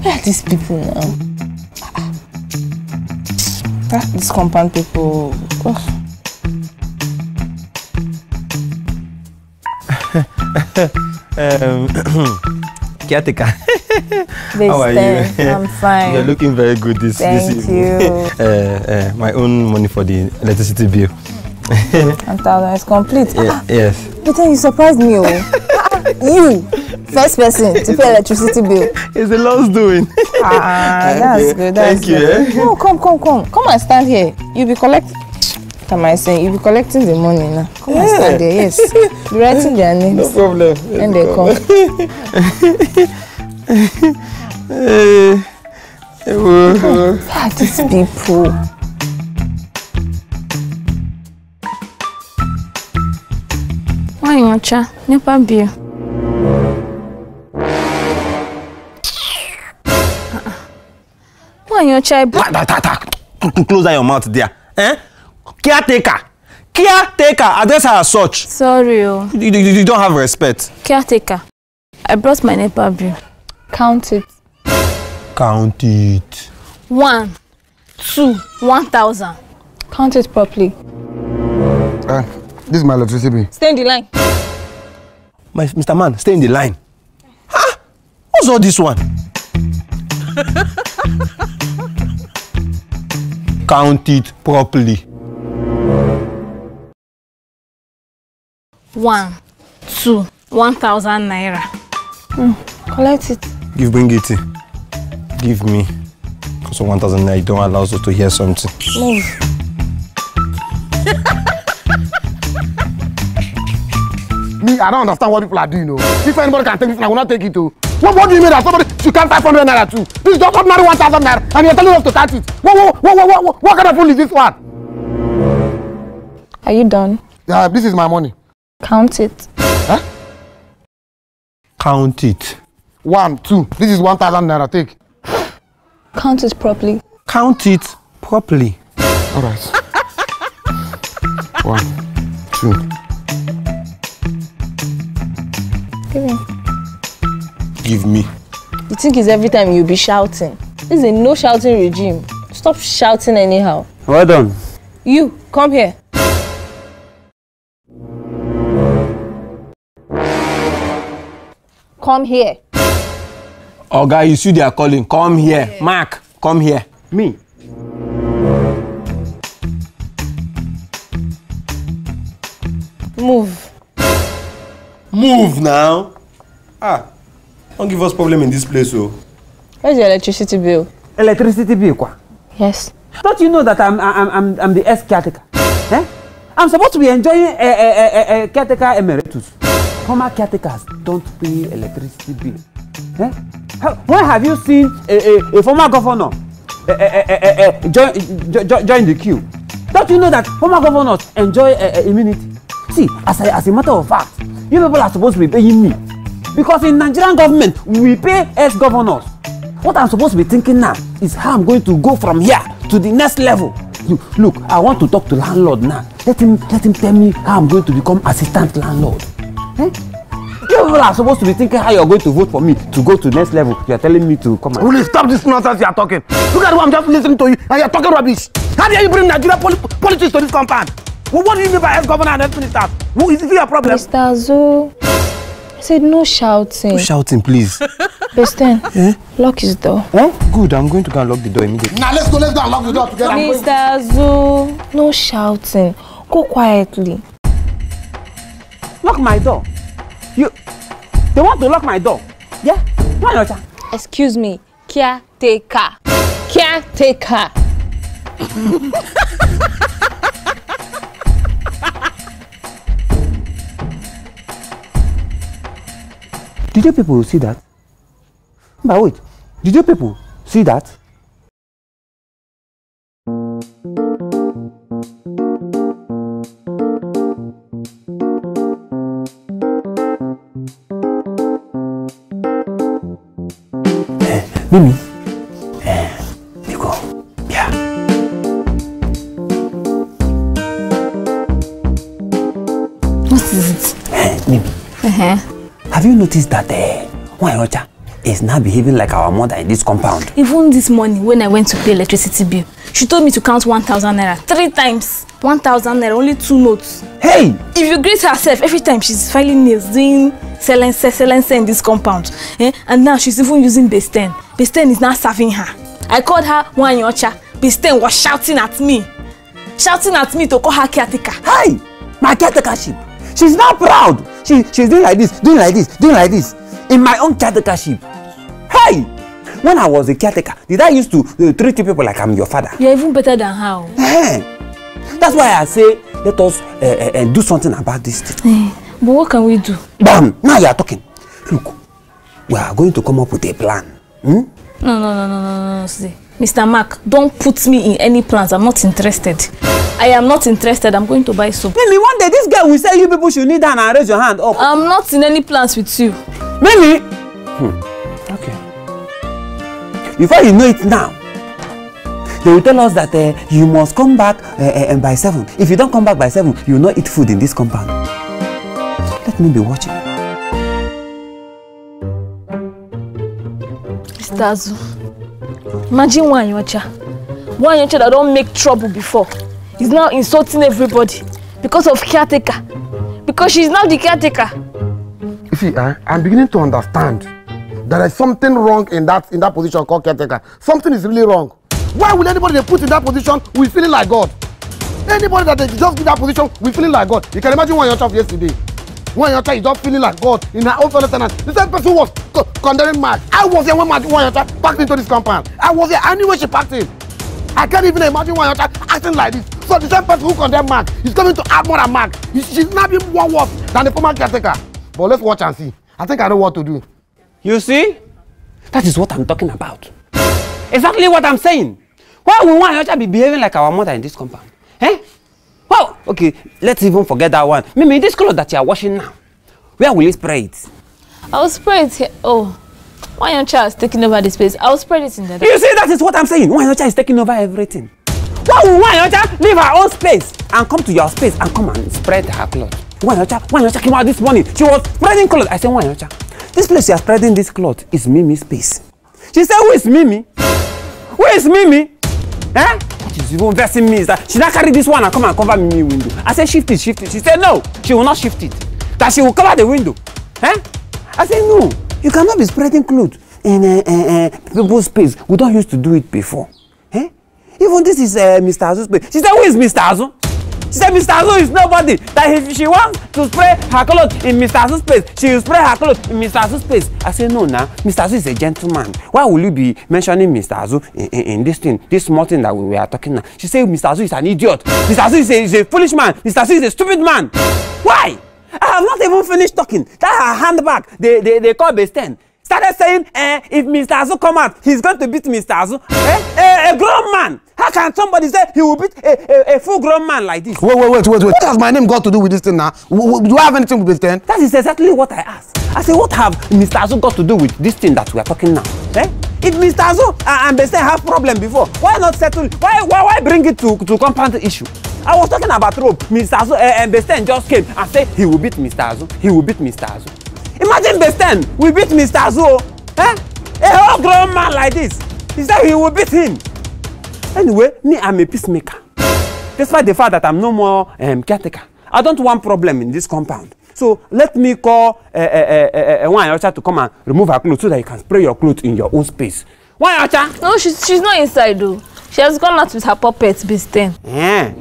Where are these people now? These compound people. Caretaker. How are you? I'm fine. You're looking very good this evening. Thank you. My own money for the electricity bill. 1,000 is complete. Yes. But then you surprised me, You, first person to pay electricity bill. It's the Lord's doing. That's good. Thank you. No, come. Come and stand here. You'll be collecting. What am I saying? You'll be collecting the money now. Come and stand there, yes. Be writing their names. No problem. When they come. Who are these people? Why you cha? Nepa bill. Why you cha? Close your mouth there. Caretaker. Address her as such. Sorry. You don't have respect. Caretaker. I brought my Nepa bill. Count it. Count it. 1, 2, 1,000. Count it properly. This is my electricity bill. Stay in the line. Mr. Man, stay in the line. Huh? What's all this one? Count it properly. 1, 2, 1,000 naira. Collect it. Bring it in. Give me. Because of 1,000 naira, you don't allow us to hear something. Move. Me, I don't understand what people are doing. If anybody can take it, I will not take it. What do you mean that somebody should count 500 naira too? This is just ordinary 1,000 naira, and you're telling us to count it. What kind of fool is this one? Are you done? Yeah, this is my money. Count it. Huh? Count it. 1, 2. This is 1,000 naira. Take. Count it properly. Count it properly. All right. 1, 2. Give me. Give me. You think it's every time you'll be shouting? This is a no shouting regime. Stop shouting anyhow. Well done. You, come here. Come here. Oh, guy, you see they are calling. Come here. Yeah. Mark, come here. Me. Move. Move now. Don't give us problem in this place, oh. Where's your electricity bill? Electricity bill, quoi? Yes. Don't you know that I'm the ex-caretaker? I'm supposed to be enjoying a caretaker emeritus. Former caretakers don't pay electricity bill. When have you seen a former governor join the queue? Don't you know that former governors enjoy immunity? See, as a matter of fact, you people are supposed to be paying me. Because in Nigerian government, we pay ex-governors. What I'm supposed to be thinking now is how I'm going to go from here to the next level. Look, I want to talk to landlord now. Let him tell me how I'm going to become assistant landlord. You people are supposed to be thinking how you're going to vote for me to go to the next level. You're telling me to come and... Will you stop this nonsense you are talking? Look at what I'm just listening to you and you're talking rubbish. How dare you bring Nigeria politics to this compound? Well, what do you mean by ex-governor and ex-minister? Is it your problem? Mr. Zoo, I said no shouting. No shouting, please. Besten, lock his door. Good, I'm going to go and lock the door immediately. Now let's go and lock the door together. Mr. Zoo, no shouting. Go quietly. Lock my door? They want to lock my door? Yeah? Why not? Excuse me, caretaker. Caretaker. Did you people see that? But wait, did you people see that? Mimi, Nico, yeah. What is it? Mimi, have you noticed that is now behaving like our mother in this compound. Even this morning when I went to pay electricity bill, she told me to count 1,000 naira 3 times. 1,000 naira, only 2 notes. Hey! If you greet herself, every time she's filing nails, doing silence in this compound. And now she's even using Besten. Besten is now serving her. I called her Wanyocha. Besten was shouting at me to call her caretaker. Hey! My caretakership. She's now proud. She's doing like this, doing like this. In my own caretakership. Hey! When I was a caretaker, did I used to treat you people like I'm your father? You're even better than her. Hey! That's why I say, let us do something about this thing. But what can we do? Bam! Now you are talking. Look, we are going to come up with a plan. No. See, Mr. Mark, don't put me in any plans. I'm not interested. I am not interested. I'm going to buy soap. Mimi, one day this girl will say you people should kneel down and raise your hand up. I'm not in any plans with you. Mimi! Okay. Before you know it now, they will tell us that you must come back by 7. If you don't come back by 7, you will not eat food in this compound. Let me be watching. Mr. Azu, imagine Wanyocha that don't make trouble before. He's now insulting everybody because of caretaker. Because she's now the caretaker. You see, I'm beginning to understand there is something wrong in that position called caretaker. Something is really wrong. Why would anybody they put in that position we feeling like God? Anybody that they just give that position we feeling like God. You can imagine Wanyocha of yesterday. Wanyocha is just feeling like God in her own fellow tenant. The same person was condemning Mark. I was here when Wanyocha packed into this compound. I was here. I knew where she packed in. I can't even imagine Wanyocha acting like this. So the same person who condemned Mark is coming to add more than Mark. She's not even more worse than the former caretaker. But let's watch and see. I think I know what to do. You see? That is what I'm talking about. Exactly what I'm saying. Why would Wanyocha be behaving like our mother in this compound? Eh? Well, okay, let's even forget that one. Mimi, this clothes that you are washing now, where will you spray it? I'll spray it here. Oh, Wanyocha is taking over the space. I'll spread it in the You see, that is what I'm saying. Wanyocha is taking over everything. Why would Wanyocha leave her own space and come to your space and come and spread her clothes? Wanyocha came out this morning. She was spreading clothes. I said, Wanyocha, this place you are spreading this cloth is Mimi's space. She said, who is Mimi? Who is Mimi? Eh? She's even versing me is that she not carry this one and come and cover Mimi window. I said, shift it. She said, no, she will not shift it. That she will cover the window. Eh? I said, no, you cannot be spreading clothes in people's space. We don't used to do it before. Eh? Even this is Mr. Azu's space. She said, who is Mr. Azu? She said, Mr. Azu is nobody. That if she wants to spray her clothes in Mr. Azu's space, she will spray her clothes in Mr. Azu's space. I said, no, now, Mr. Azu is a gentleman. Why will you be mentioning Mr. Azu in this thing, this small thing that we are talking now? She said, Mr. Azu is an idiot. Mr. Azu is a foolish man. Mr. Azu is a stupid man. Why? I have not even finished talking. That her handbag, they call Besten. Started saying, if Mr. Azu come out, he's going to beat Mr. Azu. A grown man. How can somebody say he will beat a full-grown man like this? Wait. What has my name got to do with this thing now? Do I have anything with Besten? That is exactly what I asked. I said, what have Mr. Azu got to do with this thing that we are talking now? Eh? If Mr. Azu and Besten have problem before, why not settle? Why bring it to compound issue? I was talking about rope. Mr. Azu and Besten just came and said he will beat Mr. Azu. He will beat Mr. Azu. Imagine Besten, we beat Mr. Azu. Eh? A whole grown man like this. He said he will beat him. Anyway, me, I'm a peacemaker. Despite the fact that I'm no more caretaker. I don't want problem in this compound. So let me call Wanyocha to come and remove her clothes so that you can spray your clothes in your own space. Wanyocha? No, she's not inside though. She has gone out with her puppet, Besten. Yeah.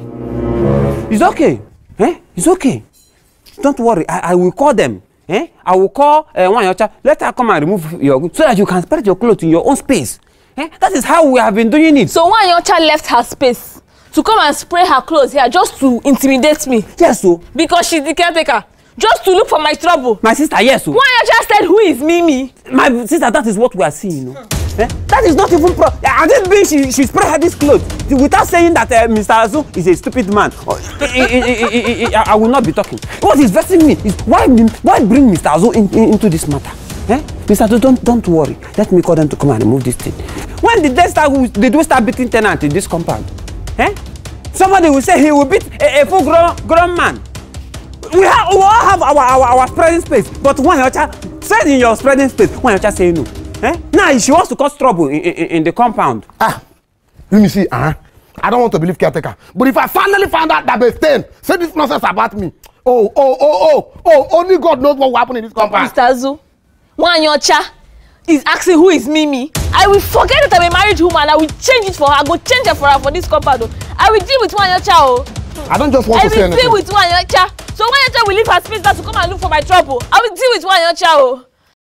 It's okay. Eh? It's okay. Don't worry. I will call them. Eh? I will call Wanyocha. Let her come and remove your clothes so that you can spread your clothes in your own space. Eh? That is how we have been doing it. So Wanyocha left her space to come and spray her clothes here just to intimidate me. Yes, so. Because she's the caretaker. Just to look for my trouble. My sister, yes, so. Wanyocha said, who is Mimi? My sister, that is what we are seeing, you know. Eh? That is not even I didn't mean she sprayed her this clothes without saying that Mr. Azu is a stupid man. I will not be talking. What is vexing me is why bring Mr. Azu into this matter? Eh? Mr. Azu, don't worry. Let me call them to come and remove this thing. When did they do start beating tenants in this compound? Eh? Somebody will say he will beat a full grown man. We all have our spreading space, but Wanyocha said in your spreading space, Wanyocha say no. Now she wants to cause trouble in the compound. Let me see. I don't want to believe caretaker. But if I finally find out that Bestain said this nonsense about me, only God knows what will happen in this compound. Mr. Azu, Wanyocha is asking who is Mimi. I will forget that I'm a married woman. I will change it for her. I go change it for her for this compound. I will deal with Wanyocha. I don't just want to say anything. I will deal with Wanyocha. So Wanyocha will leave her space to come and look for my trouble. I will deal with Wanyocha.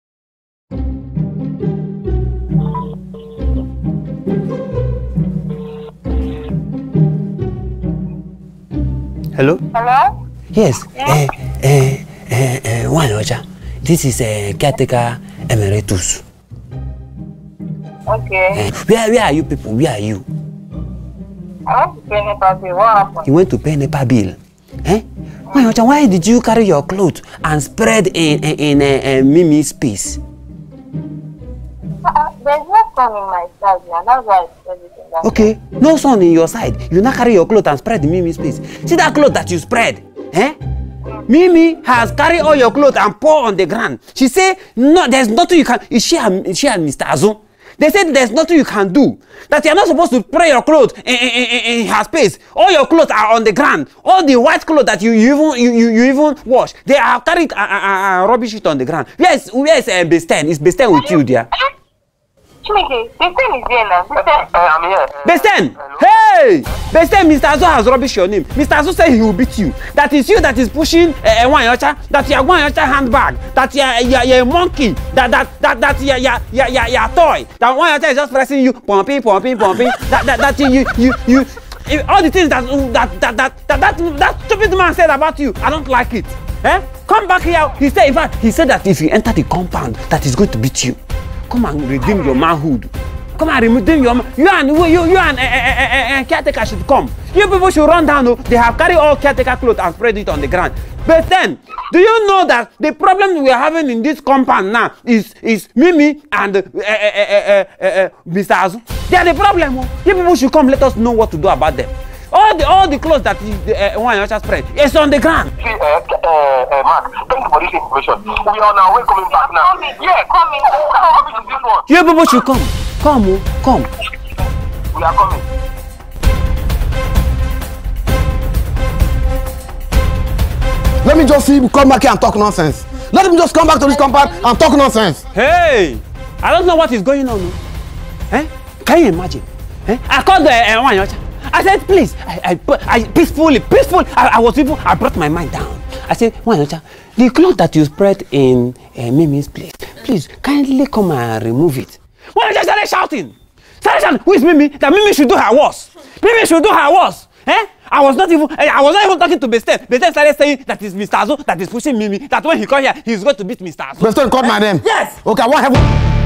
Hello? Hello? Yes. Yeah. Wanyocha, this is caretaker emeritus. Okay. Where are you people? Where are you? I want to pay NEPA bill. What happened? You went to pay NEPA bill. Wanyocha, why did you carry your clothes and spread in Mimi's space? There's no sun in my side now. That's why I spread it in that. Okay, no sun in your side. You now carry your clothes and spread in Mimi's space. See that cloth that you spread? Mimi has carried all your clothes and pour on the ground. She say, no, there's nothing you can. Is she and Mr. Azu? They said there's nothing you can do. That you're not supposed to spray your clothes in her space. All your clothes are on the ground. All the white clothes that you even wash, they are carried rubbish it on the ground. Where is Bestain? Is Bestain with you there? Chimike, Bestain is here now. I'm here. Bestain! Hey! Bestain, Mr. Azu has rubbish your name. Mr. Azu said he will beat you. That is you that is pushing Wanyocha. That you are Wanyocha handbag. That you are a monkey. That you are a toy. That Wanyocha is just pressing you, pumping. that you all the things that stupid man said about you. I don't like it. Come back here. He said, in fact, he said that if you enter the compound, that he's going to beat you. Come and redeem your manhood. Come and redeem your man. You and caretaker should come. You people should run down. They have carried all caretaker clothes and spread it on the ground. But then, do you know that the problem we are having in this compound now is Mimi and Mr. Azu? They are the problem. You people should come. Let us know what to do about them. All the clothes that Wanyocha spread is on the ground. See, Mark, thank you for this information. We are on our way coming back now. Coming. This one. You people should come. Come. We are coming. Let me just see him come back here and talk nonsense. Let him just come back to this compound and talk nonsense. Hey! I don't know what is going on. Can you imagine? I called Wanyocha. I said, please, I peacefully, I brought my mind down. I said, Wanyocha, the cloth that you spread in Mimi's place, please, kindly come and remove it. Wanyocha started shouting, who is Mimi? That Mimi should do her worst. I was not even talking to Bestain. Bestain started saying that it's Mr. Azu that is pushing Mimi, that when he come here, he's going to beat Mr. Azu. Bestain called my name? Yes. Okay, what have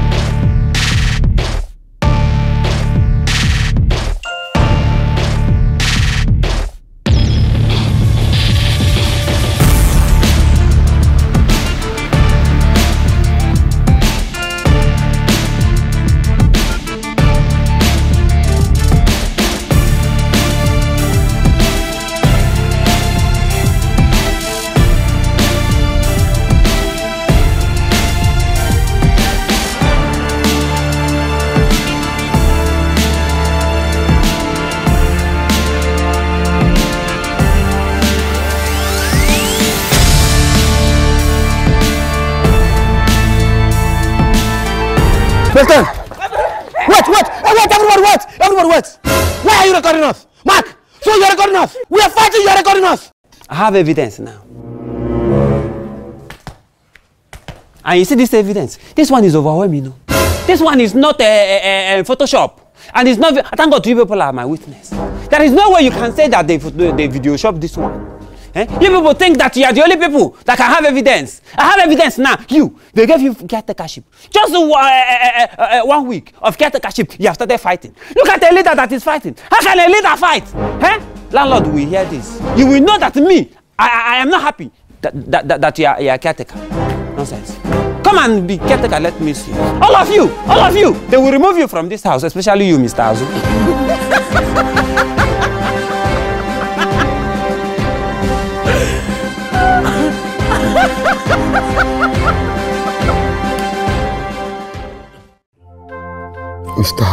Bestain! Wait! Everybody wait! Why are you recording us? Mark! So you're recording us! We are fighting, you're recording us! I have evidence now. And you see this evidence? This one is overwhelming. This one is not a Photoshop. And it's not, thank God you people are my witness. There is no way you can say that they video shop this one. You people think that you are the only people that can have evidence. I have evidence now. They gave you caretakership. Just 1 week of caretakership, you have started fighting. Look at a leader that is fighting. How can a leader fight? Landlord will hear this. You will know that me, I am not happy that you are caretaker. Nonsense. Come and be caretaker, let me see. All of you, they will remove you from this house, especially you, Mr. Azu. Mr.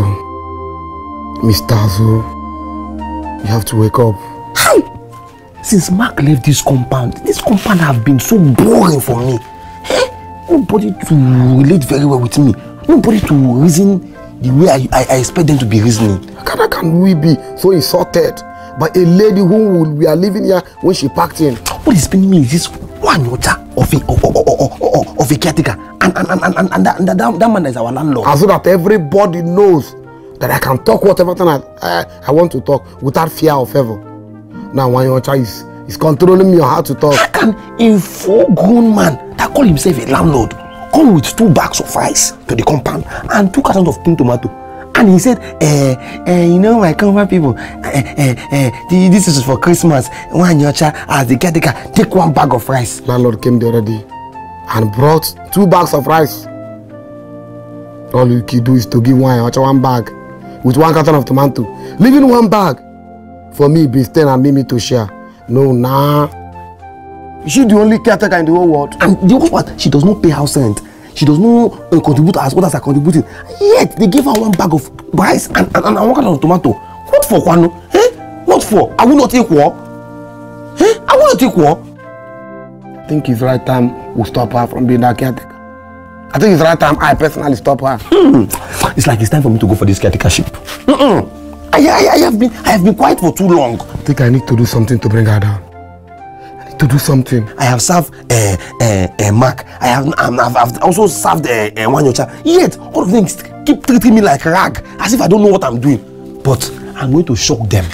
Azo, you have to wake up. How? Since Mark left this compound have been so boring for me. Nobody to relate very well with me. Nobody to reason the way I expect them to be reasoning. How can we be so insulted by a lady who we are living here when she packed in? What is paining me is this one water of a caretaker and that man is our landlord. And so that everybody knows that I can talk whatever thing I want to talk without fear of ever. Now one your child is controlling me on how to talk. How can a full-grown man that call himself a landlord come with 2 bags of rice to the compound and 2 cartons of tin tomato? And he said, you know, my compound people, this is for Christmas. One your child as the caretaker, take 1 bag of rice. Landlord came the other day and brought 2 bags of rice. All you can do is to give one bag with 1 carton of tomato, leaving 1 bag for me, Bisten and Mimi to share. No, nah. Is she the only caretaker in the whole world? And the worst part, she does not pay house rent. She does not contribute as others are contributing. Yet they gave her 1 bag of rice and 1 carton of tomato. What for, Kwano? What for? I will not take war. I will not take war. I think it's right time we stop her from being that caretaker. I think it's right time I personally stop her. It's like it's time for me to go for this caretakership. I have been quiet for too long. I think I need to do something to bring her down. I need to do something. I have served Mark. I've also served Wanyocha. Yet all of them keep treating me like rag, as if I don't know what I'm doing. But I'm going to shock them.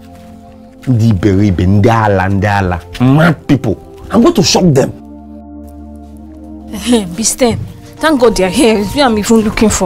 Mad people. I'm going to shock them. Bisten, thank God they're here. It's what I'm even looking for.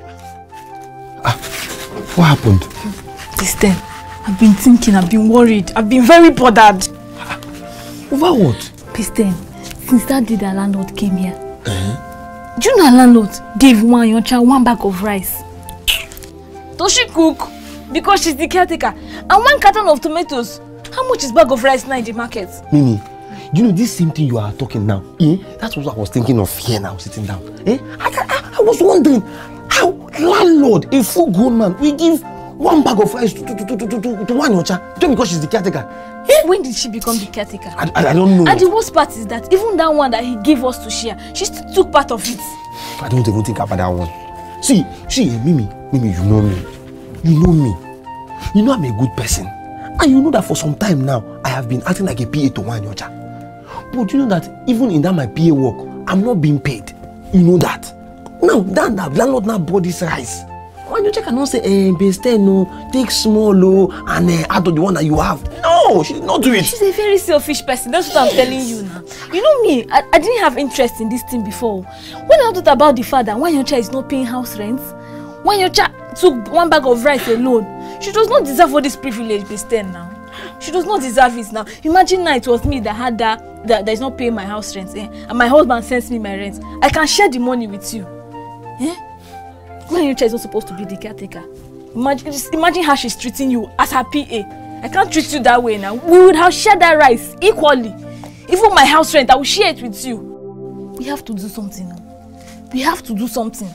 What happened? Bisten, I've been thinking, I've been worried, I've been very bothered. Over what? Bisten, since that day the landlord came here, do you know our landlord gave your child 1 bag of rice? Does she cook? Because she's the caretaker. And 1 carton of tomatoes. How much is bag of rice now in the market? Mimi, you know this same thing you are talking now? That's what I was thinking of here now, sitting down. I was wondering how landlord, a full-grown man, will give 1 bag of rice to Wanyocha just because she's the caretaker. When did she become the caretaker? I don't know. And the worst part is that even that one that he gave us to share, she still took part of it. I don't even think about that one. See, Mimi, you know me. You know me. You know I'm a good person. And you know that for some time now, I have been acting like a PA to Wanyocha. But you know that even in that my PA work, I'm not being paid. You know that. Now, that landlord now bought this rice. Wanyocha cannot say, Bisten, no, take small, and add to the one that you have. No, she did not do it. She's a very selfish person. That's what I'm telling you now. You know me, I didn't have interest in this thing before. When I thought about the fact that Wanyocha is not paying house rent, Wanyocha took 1 bag of rice alone, she does not deserve all this privilege, Bisten, now. She does not deserve it now. Imagine now it was me that had that is not paying my house rent, and my husband sends me my rent. I can share the money with you. Wanyocha is not supposed to be the caretaker. Imagine how she's treating you as her PA. I can't treat you that way now. We would have shared that rice equally. Even my house rent, I will share it with you. We have to do something now. We have to do something.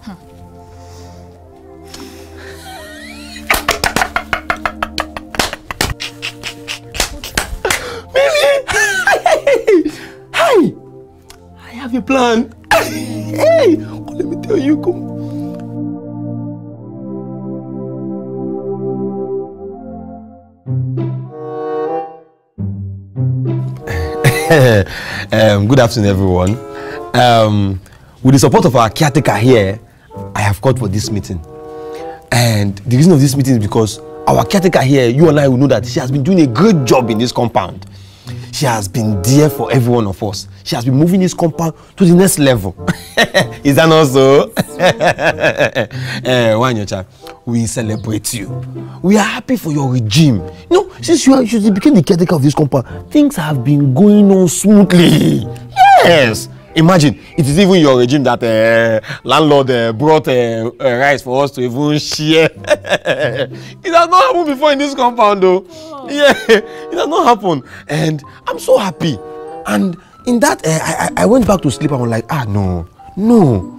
Hi! I have a plan. Hey! Let me tell you, come. Good afternoon, everyone. With the support of our caretaker here, I have called for this meeting. And the reason of this meeting is because our caretaker here, you and I will know that she has been doing a great job in this compound. She has been there for every one of us. She has been moving this compound to the next level. Is that not so? Wanyocha, we celebrate you. We are happy for your regime. You know, since you became the caretaker of this compound, things have been going on smoothly. Yes. Imagine, it is even your regime that landlord brought rice for us to even share. It has not happened before in this compound though. Oh. Yeah, it has not happened. And I'm so happy. And in that, I went back to sleep and was like, no.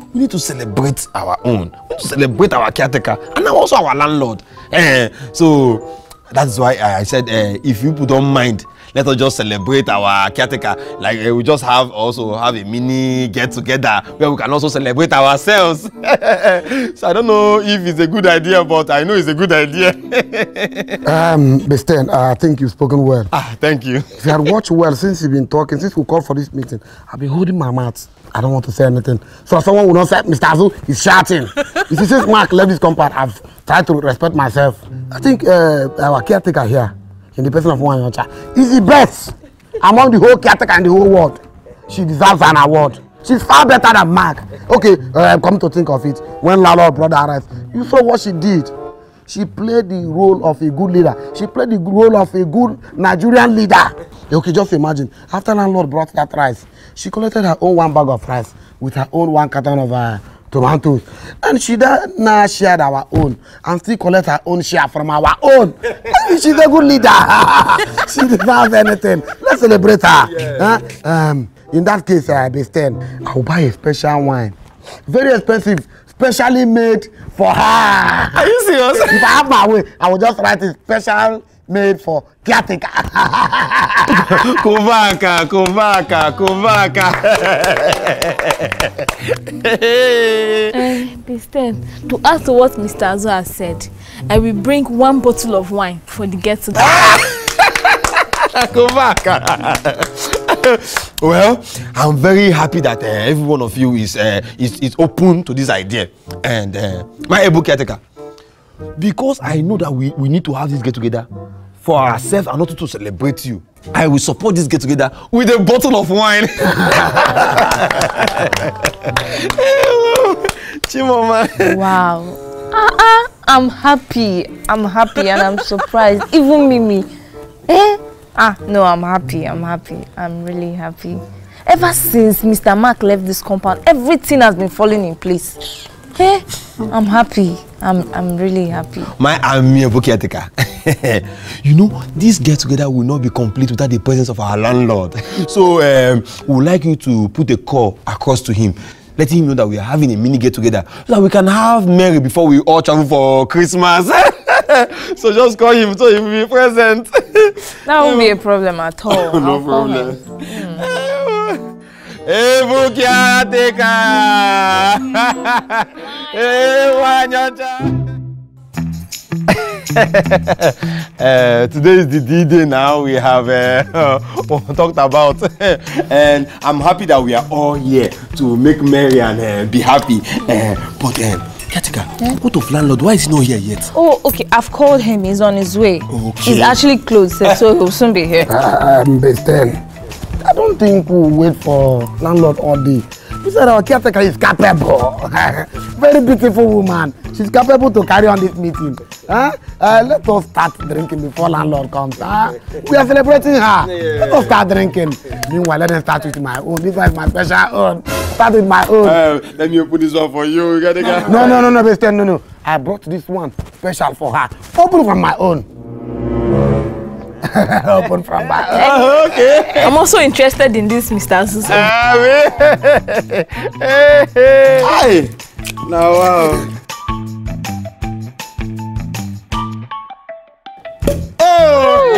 we need to celebrate our own. We need to celebrate our caretaker and now also our landlord. So that's why I said, if people don't mind, let us just celebrate our caretaker. Like we just have a mini get together where we can also celebrate ourselves. So I don't know if it's a good idea, but I know it's a good idea. Besten, I think you've spoken well. Thank you. If you had watched well since you've been talking, since we called for this meeting, I've been holding my mouth. I don't want to say anything. So someone will not say, Mr. Azu is shouting. You see, since Mark left this compound, I've tried to respect myself. I think our caretaker here, in the person of Nwanyocha, is the best among the whole caretaker in the whole world. She deserves an award. She's far better than Mark. Okay, come to think of it, when landlord brother arrived, you saw what she did. She played the role of a good leader. She played the role of a good Nigerian leader. Okay, just imagine, after landlord brought that rice, she collected her own 1 bag of rice with her own 1 carton of tomatoes. And she now shared our own and still collect her own share from our own. She's a good leader. She deserves anything. Let's celebrate her. Yeah. In that case, Besten, I'll buy a special wine. Very expensive, specially made for her. Are you serious? If I have my way, I will just write a special made for caretaker. Kovaka. Besten, to add to what Mr. Azu has said, I will bring 1 bottle of wine for the get-together. Well, I'm very happy that every one of you is open to this idea. And my able caretaker, because I know that we need to have this get-together for ourselves and not to celebrate you, I will support this get-together with a bottle of wine. Chimoma. Wow. I'm happy and I'm surprised. Even Mimi. No, I'm happy. I'm really happy. Ever since Mr. Mark left this compound, everything has been falling in place. I'm happy. I'm really happy. My amiable caretaker. You know, this get-together will not be complete without the presence of our landlord. So we would like you to put a call across to him, letting him know that we are having a mini get-together so that we can have merry before we all travel for Christmas. So just call him so he will be present. That won't be a problem at all. No problem. Hey, caretaker! Hey, Nwanyocha! Today is the D-Day now we have talked about, and I'm happy that we are all here to make merry and be happy. But caretaker, what of landlord? Why is he not here yet? Oh, okay. I've called him. He's on his way. Okay. He's actually close, so he'll soon be here. Besten, I don't think we'll wait for landlord all day. You said our caretaker is capable. Very beautiful woman. She's capable to carry on this meeting. Let us start drinking before landlord comes. We are celebrating her. Let us start drinking. Meanwhile, let them start with my own. This one is my special own. Start with my own. Let me open this one for you. No, Besten, no. I brought this one special for her. Open from my own. Open from my own. Okay. I'm also interested in this, Mr. Azu. Hi. Now, wow. Oh!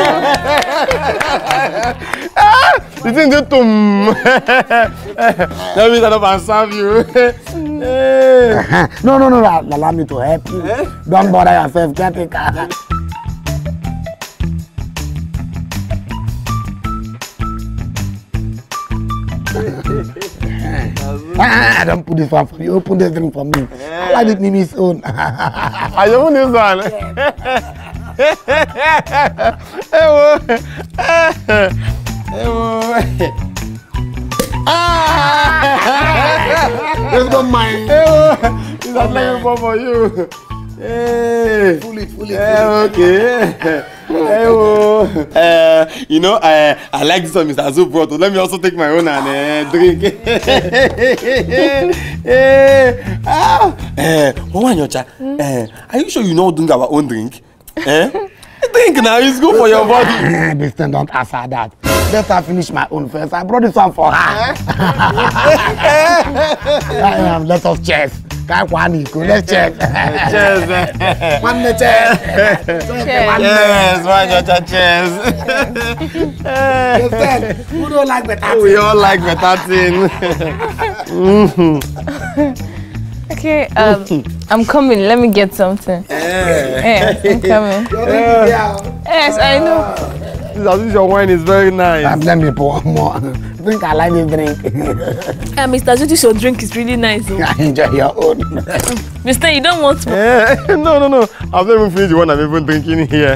You think that let me stand up and serve you. No. Allow me to help you. Don't bother yourself, caretaker. Don't put this one for you. Open this drink for me. I like it Mimi's own. I don't want this one. Let's go mine. This is like for you. Hey. Pull it. Okay. You know, I like this one Mr. Azu brought. Let me also take my own and drink. Nwanyocha, are you sure you know doing our own drink? Drink now, it's good for your body. Besten, don't answer that. let her finish my own first. I brought this one for her. Let us cheers. Let's cheers. Cheers, man. One cheers. Yes, why not cheers? Who don't like better? We all like better thing. Okay, I'm coming. Let me get something. Yeah, I'm coming. Yes, I know. This your wine is very nice. Let me pour more. Drink, I like this drink. Mr. Zuti, your drink is really nice. Oh. I enjoy your own. Mister, you don't want more? No. I've not even finished the one I'm even drinking here.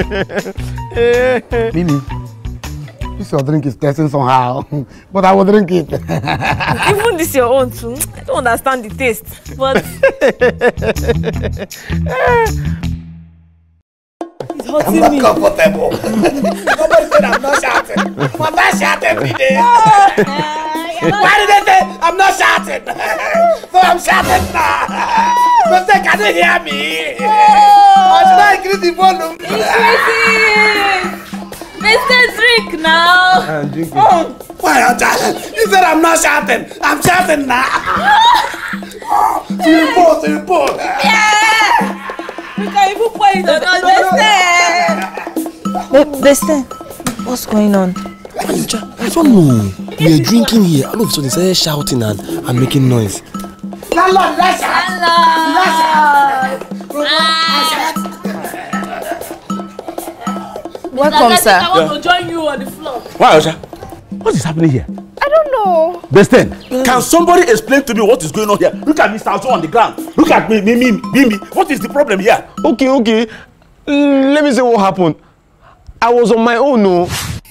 Mimi, this your drink is tasting somehow, but I will drink it. Even this your own too. I don't understand the taste, but it's hurting me. Comfortable. Somebody said I'm not shouting. I'm not shouting today. Why did they say I'm not shouting? So I'm shouting now. Mister, can you hear me? Or should I increase the volume? Mister, drink now. Why are you? You said I'm not shouting. I'm shouting now. To your pole. Yeah. We can even pour it on Bestie, what's going on? I don't know. We are drinking here. All of a sudden, they started shouting and making noise. Landlord, let's shout. Welcome, sir. I want to join you on the floor. Why, Osha? What is happening here? I don't know. Besten, can somebody explain to me what is going on here? Look at Mr. Azu on the ground. Look at me. What is the problem here? Okay. Let me see what happened. I was on my own, no.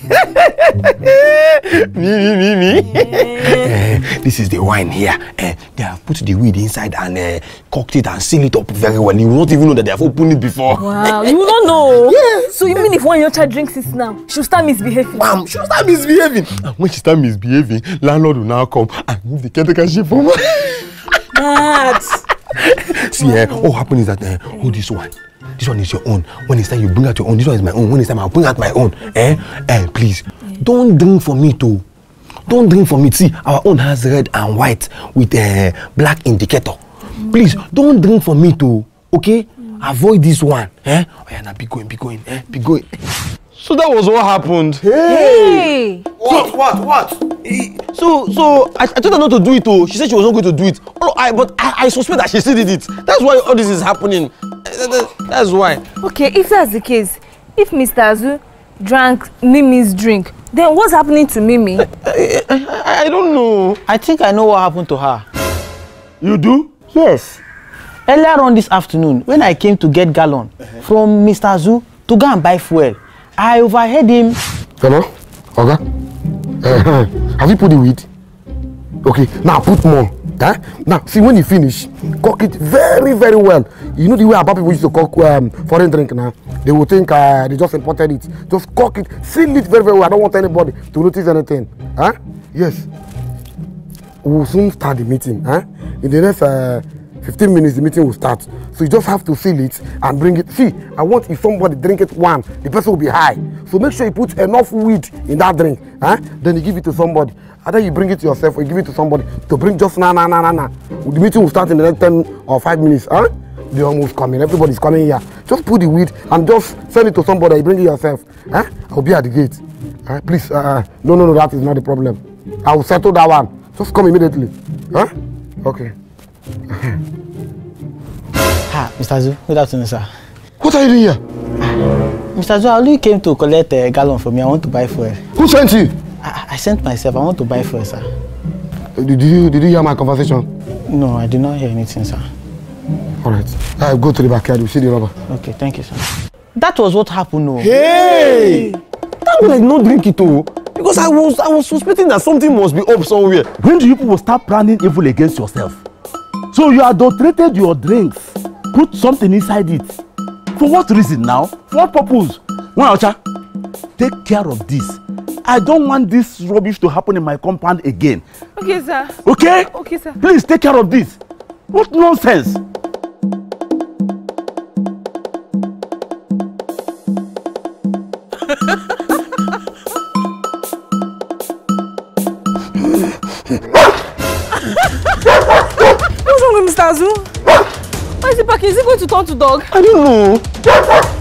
me. This is the wine here. They have put the weed inside and cooked it and sealed it up very well. You will not even know that they have opened it before. Wow, you don't know? Yes. So you mean if one of your child drinks it now, she'll start misbehaving? She'll start misbehaving. And when she starts misbehaving, landlord will now come and move the caretaker ship for me. Mad. See, what happened is that, hold this one. This one is your own. When it's time you bring out your own, this one is my own. When it's time I'll bring out my own. Please, don't drink for me too. Don't drink for me. See, our own has red and white with a black indicator. Please, don't drink for me too. Okay? Avoid this one. Oh yeah, now be going. Be going. So that was what happened. Hey! What? So I told her not to do it. Oh, she said she was not going to do it. But I suspect that she still did it. That's why all this is happening. That's why. Okay, if that's the case, if Mr. Azu drank Mimi's drink, then what's happening to Mimi? I don't know. I think I know what happened to her. You do? Yes. Earlier on this afternoon, when I came to get gallon from Mr. Azu to go and buy fuel, I overheard him. Hello? Oga? Have you put the weed? Okay, now put more. Now, see, when you finish, cook it very, very well. You know the way about people used to cook foreign drink now? They will think they just imported it. Just cook it, seal it very, very well. I don't want anybody to notice anything. Yes. We will soon start the meeting. In the next 15 minutes, the meeting will start. So you just have to seal it and bring it. See, I want if somebody drink it one, the person will be high. So make sure you put enough weed in that drink. Then you give it to somebody. Either you bring it to yourself or you give it to somebody to bring just na. The meeting will start in the next 10 or 5 minutes. They're almost coming. Everybody's coming here. Just put the weed and just send it to somebody. You bring it yourself. I'll be at the gate. Please. No, that is not the problem. I will settle that one. Just come immediately. Okay. Mr. Azu, good afternoon, sir. What are you doing here? Mr. Azu, I only came to collect a gallon from me. I want to buy fuel. Who sent you? I sent myself. I want to buy fuel, sir. Did you hear my conversation? No, I did not hear anything, sir. All right. Go to the backyard. We'll see the rubber. Okay, thank you, sir. That was what happened, no. Hey! That means I no drink it, oh. Because I was suspecting that something must be up somewhere. When do you people start planning evil against yourself? So you adulterated your drinks, put something inside it. For what reason now? For what purpose? Ocha, take care of this. I don't want this rubbish to happen in my compound again. Okay, sir. Okay? Okay, sir. Please take care of this. What nonsense? Zazu? Why is he barking? Is he going to turn to dog? I don't know.